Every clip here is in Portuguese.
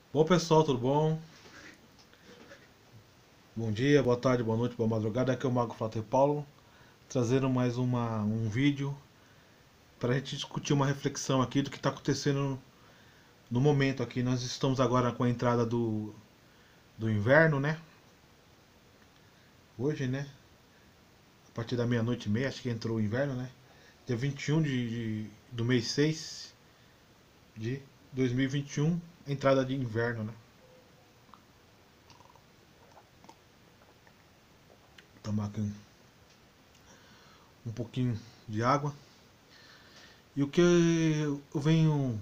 Bom pessoal, tudo bom? Bom dia, boa tarde, boa noite, boa madrugada. Aqui é o Mago Frater Paulo, trazendo mais um vídeo para a gente discutir uma reflexão aqui do que está acontecendo no momento aqui. Nós estamos agora com a entrada do inverno, né? Hoje, né? A partir da meia-noite e meia, acho que entrou o inverno, né? Dia 21 do mês 6 de 2021, entrada de inverno, né? Vou tomar aqui um pouquinho de água. E o que eu venho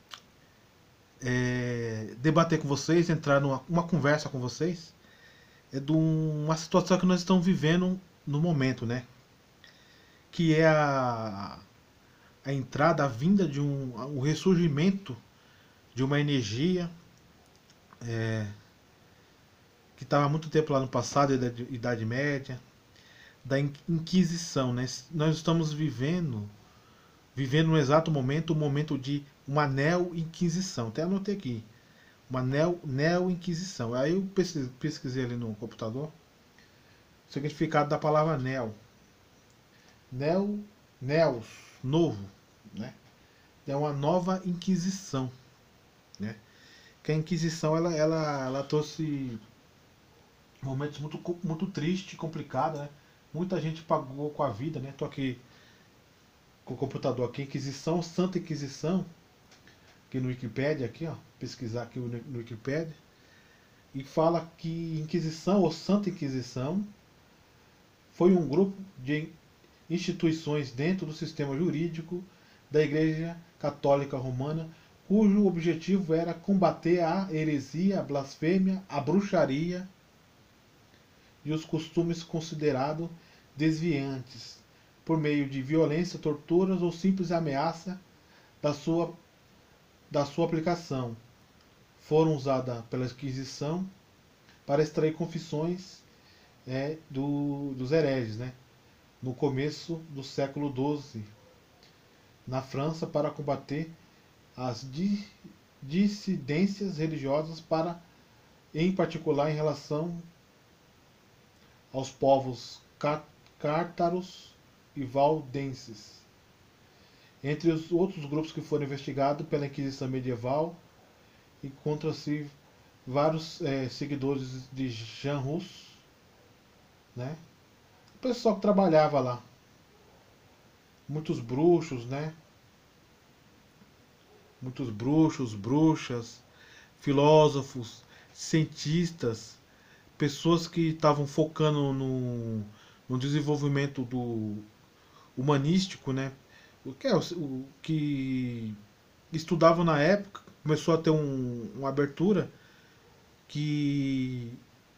debater com vocês, entrar numa uma conversa com vocês, é de uma situação que nós estamos vivendo no momento, né? Que é a entrada, a vinda de o ressurgimento de uma energia que estava há muito tempo lá no passado, Idade Média, da Inquisição, né? Nós estamos vivendo no exato momento, o momento de uma neo-inquisição. Até anotei aqui, uma neo-inquisição. Aí eu pesquisei ali no computador o significado da palavra neo. Neo, neos, novo, né? É uma nova inquisição, né? Que a inquisição ela trouxe momentos muito tristes, complicados, né? Muita gente pagou com a vida, né? Tô aqui com o computador aqui, Inquisição, Santa Inquisição, aqui no Wikipedia, aqui, ó, pesquisar aqui no Wikipedia, e fala que Inquisição ou Santa Inquisição foi um grupo de instituições dentro do sistema jurídico da Igreja Católica Romana, cujo objetivo era combater a heresia, a blasfêmia, a bruxaria e os costumes considerados desviantes, por meio de violência, torturas ou simples ameaça da sua, da sua aplicação. Foram usadas pela Inquisição para extrair confissões dos hereges, né? No começo do século XII, na França, para combater as dissidências religiosas, em particular em relação aos povos cártaros e valdenses. Entre os outros grupos que foram investigados pela Inquisição Medieval, encontram-se vários seguidores de Jean Hus, né? O pessoal que trabalhava lá, muitos bruxos, né? Muitos bruxos, bruxas, filósofos, cientistas, pessoas que estavam focando no desenvolvimento do humanístico, né? O que estudavam na época começou a ter uma abertura que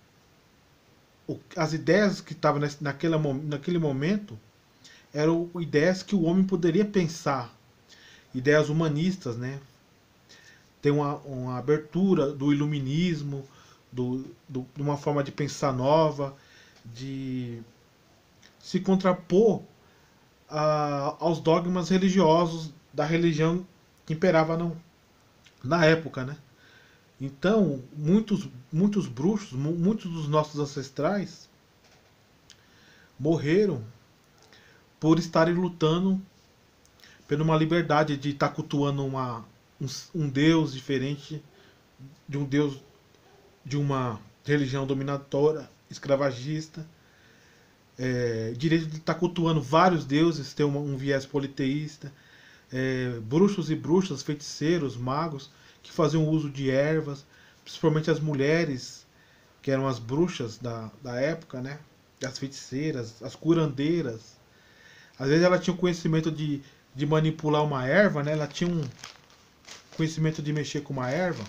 as ideias que estavam naquele momento eram ideias que o homem poderia pensar, ideias humanistas, né? Tem uma abertura do iluminismo, de uma forma de pensar nova, de se contrapor aos dogmas religiosos da religião que imperava na época, né? Então, muitos bruxos, muitos dos nossos ancestrais morreram por estarem lutando por uma liberdade de estar cultuando um Deus diferente de um Deus de uma religião dominadora, escravagista, direito de estar cultuando vários deuses, ter um viés politeísta, bruxos e bruxas, feiticeiros, magos, que faziam uso de ervas, principalmente as mulheres, que eram as bruxas da época, né? As feiticeiras, as curandeiras. Às vezes ela tinha o conhecimento de manipular uma erva, né? Ela tinha um conhecimento de mexer com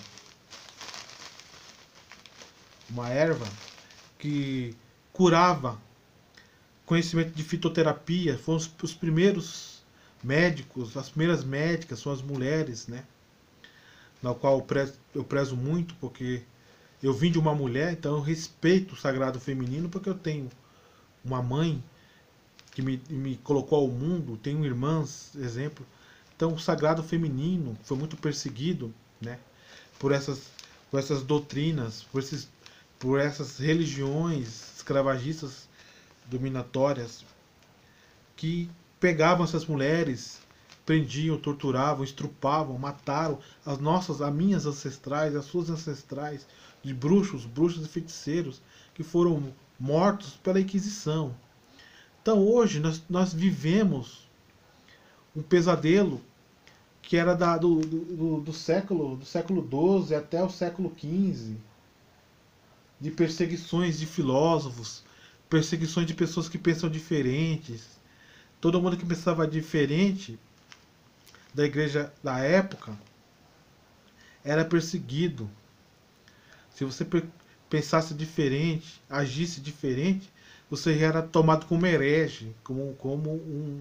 uma erva que curava, conhecimento de fitoterapia, foram os primeiros médicos, as primeiras médicas são as mulheres, né? Na qual eu prezo muito, porque eu vim de uma mulher, então eu respeito o sagrado feminino, porque eu tenho uma mãe que me colocou ao mundo, tenho irmãs, exemplo. Então o sagrado feminino foi muito perseguido, né? Por essas por essas doutrinas, por essas religiões escravagistas dominatórias que pegavam essas mulheres, prendiam, torturavam, estrupavam, mataram as minhas ancestrais, as suas ancestrais, de bruxos, bruxas e feiticeiros que foram mortos pela Inquisição. Então hoje nós vivemos um pesadelo que era do século XII até o século XV, de perseguições de filósofos, perseguições de pessoas que pensam diferentes. Todo mundo que pensava diferente da igreja da época era perseguido. Se você pensasse diferente, agisse diferente, você era tomado como herege, como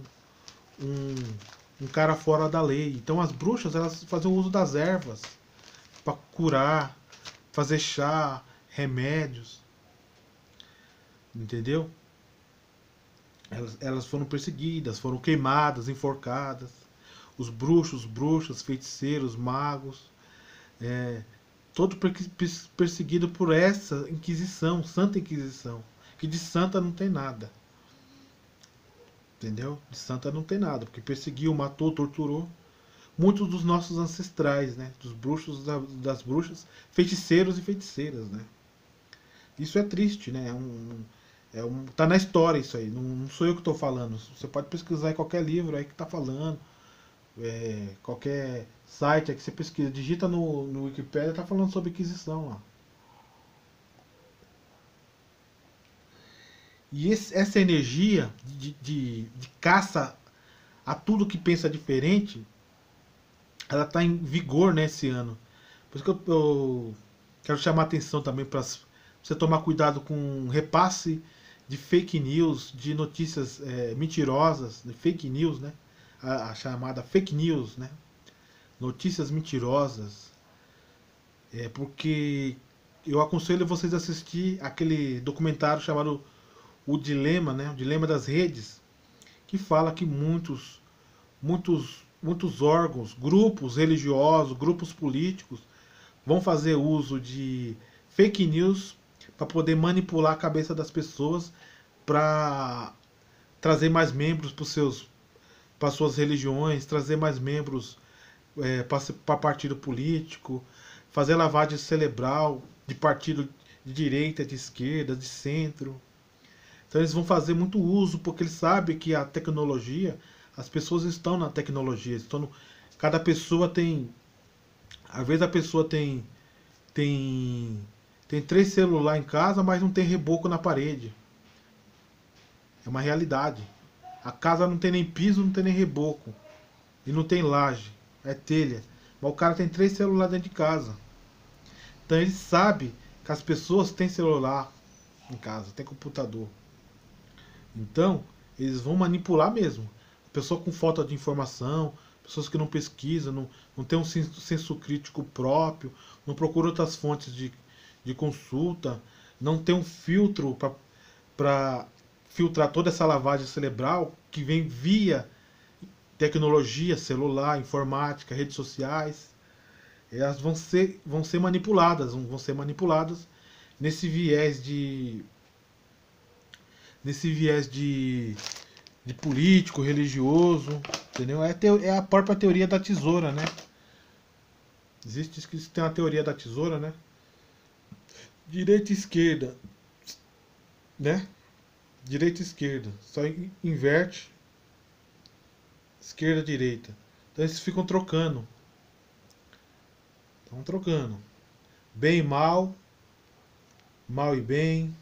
um cara fora da lei. Então as bruxas, elas faziam uso das ervas para curar, fazer chá, remédios, entendeu? Elas foram perseguidas, foram queimadas, enforcadas. Os bruxos, bruxas, feiticeiros, magos, todo perseguido por essa Inquisição, Santa Inquisição, que de santa não tem nada. Entendeu? De santa não tem nada, porque perseguiu, matou, torturou muitos dos nossos ancestrais, né? Dos bruxos, das bruxas, feiticeiros e feiticeiras, né? Isso é triste, né? Tá na história isso aí, não sou eu que estou falando. Você pode pesquisar em qualquer livro aí que está falando, qualquer site aí que você pesquisa, digita no Wikipedia, tá falando sobre Inquisição lá. E essa energia de caça a tudo que pensa diferente, ela está em vigor nesse ano. Por isso que eu quero chamar a atenção também para você tomar cuidado com repasse de fake news, de notícias mentirosas, de fake news, né? A chamada fake news, né? Notícias mentirosas. Porque eu aconselho vocês a assistir aquele documentário chamado O Dilema, né? O Dilema das Redes, que fala que muitos órgãos, grupos religiosos, grupos políticos vão fazer uso de fake news para poder manipular a cabeça das pessoas, para trazer mais membros para suas religiões, trazer mais membros para partido político, fazer lavagem cerebral de partido de direita, de esquerda, de centro. Então eles vão fazer muito uso, porque eles sabem que a tecnologia, as pessoas estão na tecnologia, cada pessoa tem, às vezes a pessoa tem 3 celulares em casa, mas não tem reboco na parede. É uma realidade. A casa não tem nem piso, não tem nem reboco. E não tem laje. É telha. Mas o cara tem 3 celulares dentro de casa. Então ele sabe que as pessoas têm celular em casa, tem computador. Então, eles vão manipular mesmo. Pessoa com falta de informação, pessoas que não pesquisam, não tem um senso crítico próprio, não procura outras fontes de consulta, não tem um filtro para filtrar toda essa lavagem cerebral que vem via tecnologia, celular, informática, redes sociais. Elas vão ser manipuladas nesse viés de político, religioso, entendeu? É a própria teoria da tesoura, né? Tem uma teoria da tesoura, né? Direita e esquerda, né? Direita e esquerda, só inverte esquerda, direita. Então eles ficam trocando. Estão trocando. Bem e mal, mal e bem.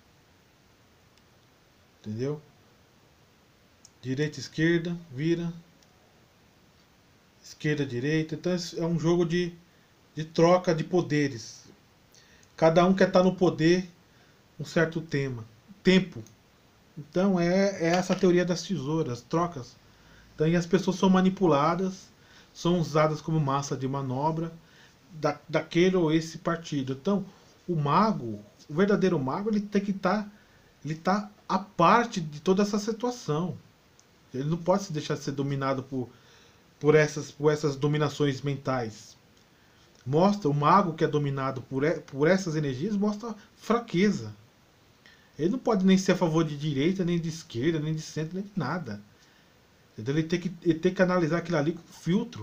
Entendeu? Direita e esquerda, vira. Esquerda, direita. Então é um jogo de troca de poderes. Cada um quer estar no poder um certo tempo. Então é essa a teoria das tesouras, trocas. Então e as pessoas são manipuladas, são usadas como massa de manobra daquele ou esse partido. Então o verdadeiro mago, ele tem que ele tá à parte de toda essa situação. Ele não pode se deixar ser dominado por essas dominações mentais. Mostra o mago que é dominado por essas energias, mostra fraqueza. Ele não pode nem ser a favor de direita, nem de esquerda, nem de centro, nem de nada. Entendeu? Ele tem que analisar aquilo ali com filtro.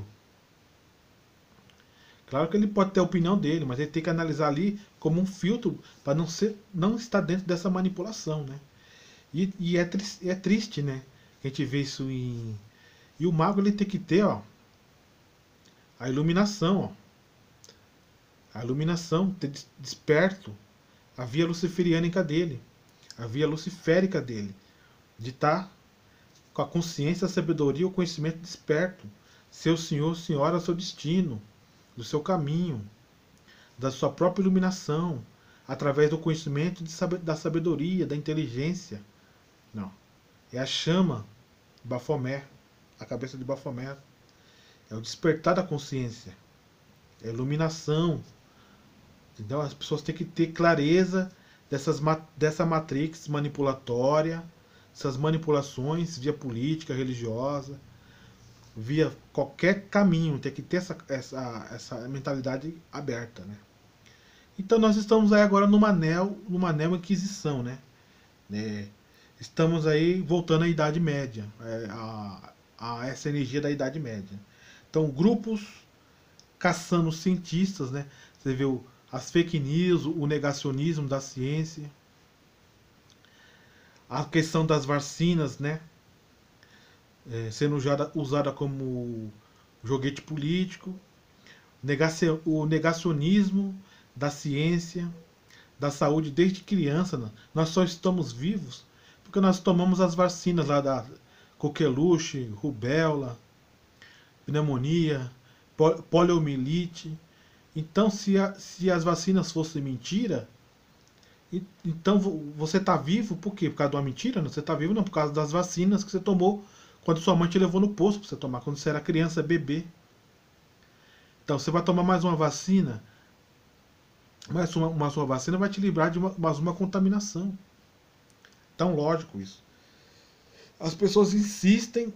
Claro que ele pode ter a opinião dele, mas ele tem que analisar ali como um filtro para não estar dentro dessa manipulação, né? É triste, né? A gente vê isso em... E o mago ele tem que ter, ó, a iluminação, ó. A iluminação, ter desperto a via luciferiânica dele, a via luciférica dele, de estar com a consciência, a sabedoria, o conhecimento desperto, ser o senhor, senhora, seu destino, do seu caminho, da sua própria iluminação, através do conhecimento da sabedoria, da inteligência. Não. É a chama, Baphomet, a cabeça de Baphomet. É o despertar da consciência. É a iluminação. Entendeu? As pessoas têm que ter clareza dessa matrix manipulatória, essas manipulações via política, religiosa, via qualquer caminho, tem que ter essa mentalidade aberta, né? Então nós estamos aí agora numa neo-inquisição, né? Estamos aí voltando à Idade Média, a essa energia da Idade Média. Então grupos caçando cientistas, né? Você vê as fake news, o negacionismo da ciência, a questão das vacinas, né? Sendo usada como joguete político, o negacionismo da ciência, da saúde desde criança. Né? Nós só estamos vivos porque nós tomamos as vacinas lá da coqueluche, rubéola, pneumonia, poliomielite. Então, se as vacinas fossem mentira, então você está vivo por quê? Por causa de uma mentira? Não, você está vivo não, por causa das vacinas que você tomou quando sua mãe te levou no posto para você tomar, quando você era criança, bebê. Então, você vai tomar mais uma vacina, mais uma sua vacina vai te livrar de mais uma contaminação. Tão lógico isso. As pessoas insistem,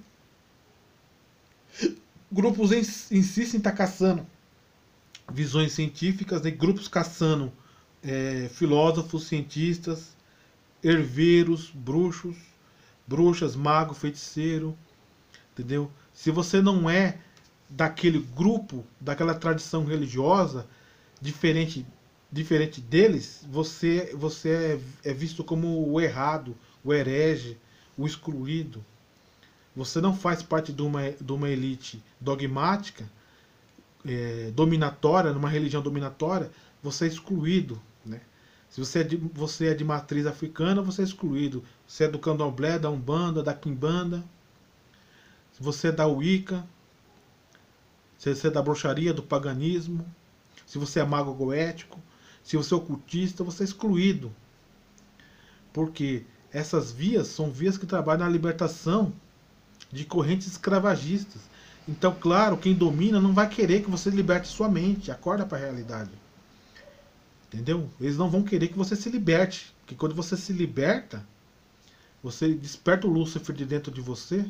grupos insistem em estar caçando visões científicas, né? Grupos caçando filósofos, cientistas, herveiros, bruxos, bruxas, mago, feiticeiro, entendeu? Se você não é daquele grupo, daquela tradição religiosa, diferente deles, você é visto como o errado, o herege, o excluído. Você não faz parte de uma elite dogmática, dominatória, numa religião dominatória, você é excluído. Né? Se você é de matriz africana, você é excluído. Você é do candomblé, da umbanda, da quimbanda. Se você é da wicca, se você é da bruxaria, do paganismo, se você é mago goético, se você é ocultista, você é excluído. Porque essas vias são vias que trabalham na libertação de correntes escravagistas. Então, claro, quem domina não vai querer que você liberte sua mente, acorda para a realidade. Entendeu? Eles não vão querer que você se liberte. Porque quando você se liberta, você desperta o Lúcifer de dentro de você,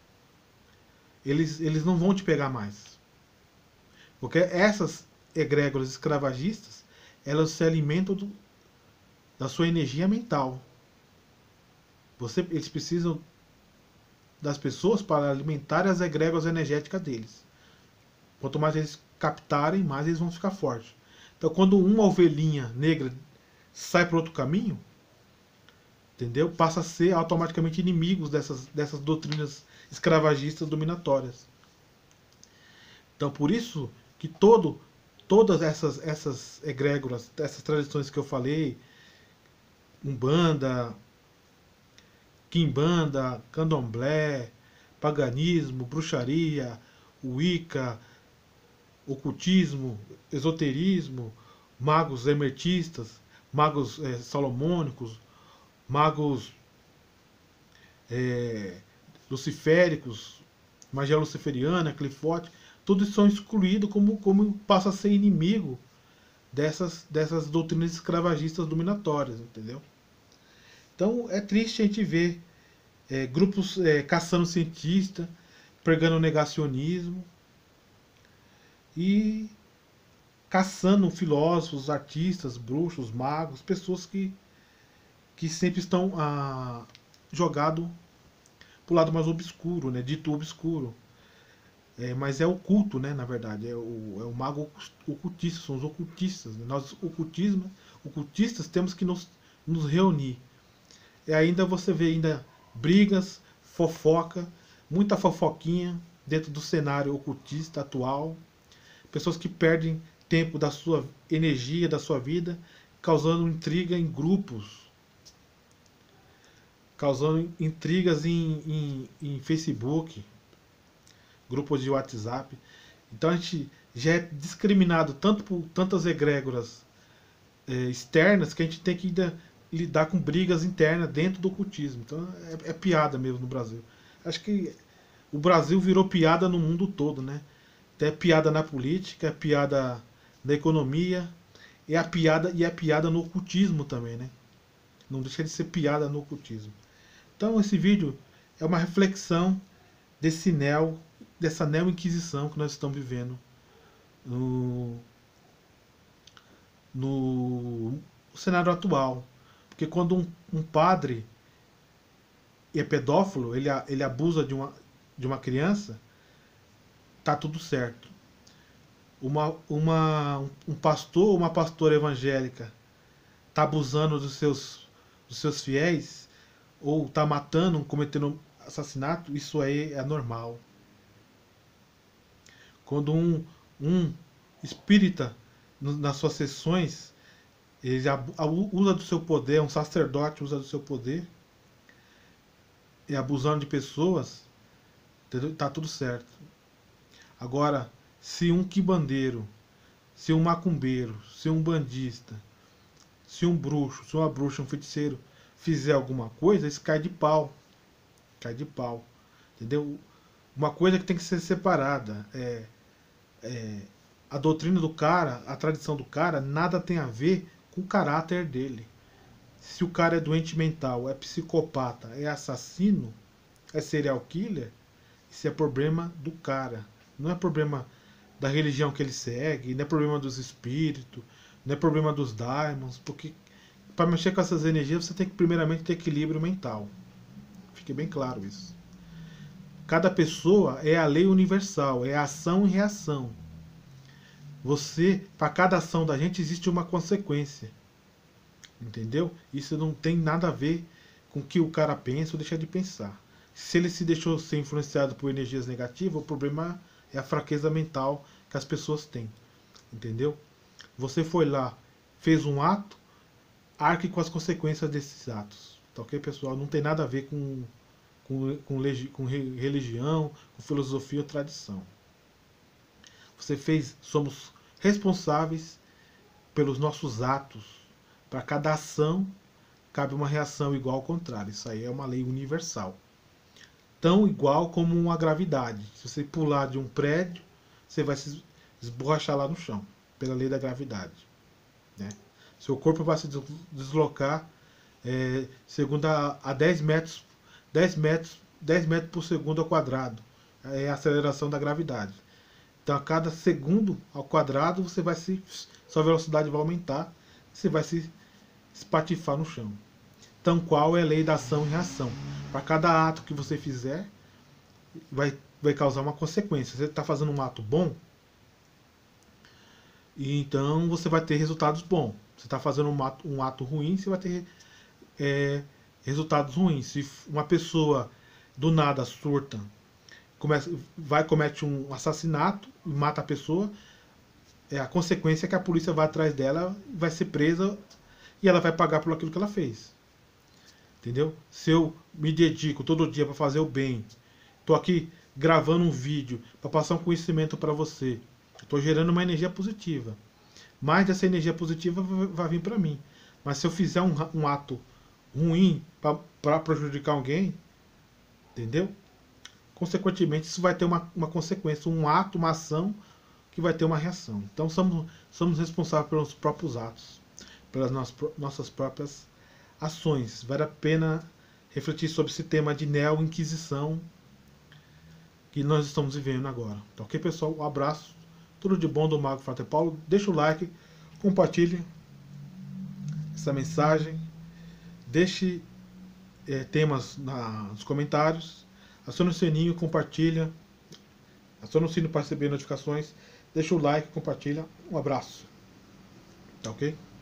eles não vão te pegar mais. Porque essas egrégoras escravagistas, elas se alimentam da sua energia mental. Eles precisam das pessoas para alimentar as egrégoras energéticas deles. Quanto mais eles captarem, mais eles vão ficar fortes. Então, quando uma ovelhinha negra sai para outro caminho, entendeu? Passa a ser automaticamente inimigos dessas doutrinas escravagistas dominatórias. Então, por isso que todas essas egrégoras, essas tradições que eu falei, Umbanda, Quimbanda, Candomblé, paganismo, bruxaria, Wicca, ocultismo, esoterismo, magos hermetistas, magos salomônicos, magos luciféricos, magia luciferiana, clifote, tudo isso são excluídos como passa a ser inimigo dessas doutrinas escravagistas dominatórias, entendeu? Então é triste a gente ver grupos caçando cientista, pregando negacionismo e caçando filósofos, artistas, bruxos, magos, pessoas que sempre estão jogados para o lado mais obscuro, né? Dito obscuro. Mas é oculto, né? Na verdade, é o mago ocultista, são os ocultistas. Né? Nós, ocultistas, temos que nos reunir. E ainda você vê ainda brigas, fofoca, muita fofoquinha dentro do cenário ocultista atual. Pessoas que perdem tempo da sua energia, da sua vida, causando intriga em grupos, causando intrigas em Facebook, grupos de WhatsApp. Então a gente já é discriminado tanto por tantas egrégoras externas que a gente tem que lidar com brigas internas dentro do ocultismo. Então é piada mesmo no Brasil. Acho que o Brasil virou piada no mundo todo, né? É piada na política, é piada na economia, é piada no ocultismo também, né? Não deixa de ser piada no ocultismo. Então esse vídeo é uma reflexão dessa neo-inquisição que nós estamos vivendo no cenário atual. Porque quando um padre é pedófilo, ele abusa de uma criança, tá tudo certo. Um pastor ou uma pastora evangélica tá abusando dos seus fiéis, ou tá matando, cometendo assassinato, isso aí é normal. Quando um espírita, nas suas sessões, ele usa do seu poder, um sacerdote usa do seu poder, e abusando de pessoas, tá tudo certo. Agora, se um quibandeiro, se um macumbeiro, se um bandista, se um bruxo, se uma bruxa, um feiticeiro fizer alguma coisa, isso cai de pau. Cai de pau. Entendeu? Uma coisa que tem que ser separada. A doutrina do cara, a tradição do cara, nada tem a ver com o caráter dele. Se o cara é doente mental, é psicopata, é assassino, é serial killer, isso é problema do cara. Não é problema da religião que ele segue, não é problema dos espíritos, não é problema dos daimons, porque para mexer com essas energias você tem que primeiramente ter equilíbrio mental. Fique bem claro isso. Cada pessoa é a lei universal, é ação e reação. Para cada ação da gente existe uma consequência. Entendeu? Isso não tem nada a ver com o que o cara pensa ou deixa de pensar. Se ele se deixou ser influenciado por energias negativas, o problema é a fraqueza mental que as pessoas têm. Entendeu? Você foi lá, fez um ato, arque com as consequências desses atos. Tá ok, pessoal? Não tem nada a ver com religião, com filosofia ou tradição. Somos responsáveis pelos nossos atos. Para cada ação, cabe uma reação igual ao contrário. Isso aí é uma lei universal. Tão igual como uma gravidade. Se você pular de um prédio, você vai se esborrachar lá no chão, pela lei da gravidade. Né? Seu corpo vai se deslocar segundo a 10 metros por segundo ao quadrado. É a aceleração da gravidade. Então, a cada segundo ao quadrado, sua velocidade vai aumentar, você vai se espatifar no chão. Então, qual é a lei da ação e reação? Para cada ato que você fizer, vai causar uma consequência. Você está fazendo um ato bom, e então você vai ter resultados bons. Você está fazendo um ato ruim, você vai ter resultados ruins. Se uma pessoa do nada surta, comete um assassinato e mata a pessoa, a consequência é que a polícia vai atrás dela, vai ser presa e ela vai pagar por aquilo que ela fez. Entendeu? Se eu me dedico todo dia para fazer o bem, estou aqui gravando um vídeo para passar um conhecimento para você, estou gerando uma energia positiva. Mais dessa energia positiva vai vir para mim. Mas se eu fizer um ato ruim para prejudicar alguém, entendeu? Consequentemente, isso vai ter uma consequência, um ato, uma ação que vai ter uma reação. Então, somos responsáveis pelos próprios atos, pelas nossas próprias ações. Vale a pena refletir sobre esse tema de neo-inquisição que nós estamos vivendo agora. Tá ok, pessoal? Um abraço. Tudo de bom do Mago Frater Paulo. Deixa o like, compartilhe essa mensagem, deixe temas nos comentários, acione o sininho, compartilha, acione o sino para receber notificações, deixa o like, compartilha. Um abraço. Tá ok?